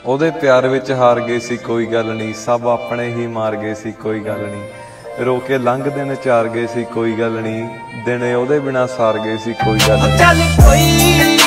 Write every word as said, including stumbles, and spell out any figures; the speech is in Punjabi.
ਉਹਦੇ ਪਿਆਰ ਵਿੱਚ ਹਾਰ ਗਏ ਸੀ ਕੋਈ ਗੱਲ ਨਹੀਂ, ਸਭ ਆਪਣੇ ਹੀ ਮਾਰ ਗਏ ਸੀ ਕੋਈ ਗੱਲ ਨਹੀਂ। ਰੋ ਕੇ ਲੰਘ ਦਿਨ ਚਾਰ ਗਏ ਸੀ ਕੋਈ ਗੱਲ ਨਹੀਂ, ਦਿਨ ਉਹਦੇ ਬਿਨਾ ਸਾਰ ਗਏ ਸੀ ਕੋਈ ਗੱਲ ਨਹੀਂ।